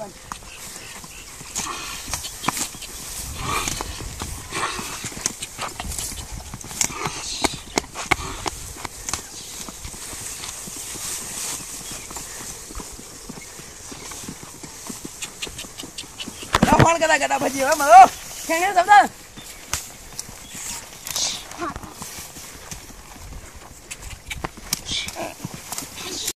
phone करा गटा भजी हो मरो खेंगे सब